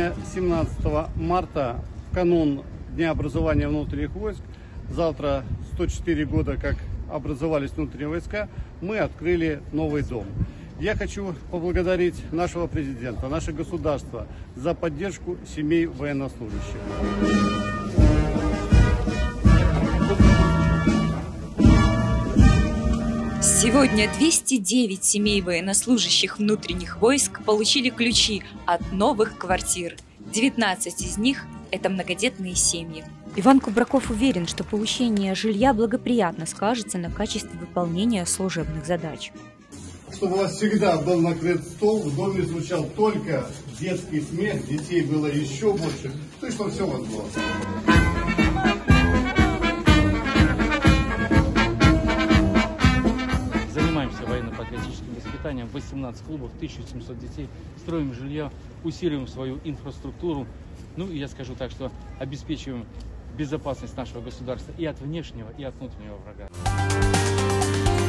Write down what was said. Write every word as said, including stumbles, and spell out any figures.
Сегодня, семнадцатого марта, в канун Дня образования внутренних войск, завтра сто четыре года, как образовались внутренние войска, мы открыли новый дом. Я хочу поблагодарить нашего президента, наше государство за поддержку семей военнослужащих. Сегодня двести девять семей военнослужащих внутренних войск получили ключи от новых квартир. девятнадцать из них – это многодетные семьи. Иван Кубраков уверен, что получение жилья благоприятно скажется на качестве выполнения служебных задач. Чтобы у вас всегда был накрыт стол, в доме звучал только детский смех, детей было еще больше, то есть, чтобы все у вас было. Занимаемся военно-патриотическим воспитанием, восемнадцать клубов, тысяча семьсот детей, строим жилье, усиливаем свою инфраструктуру. Ну и я скажу так, что обеспечиваем безопасность нашего государства и от внешнего, и от внутреннего врага.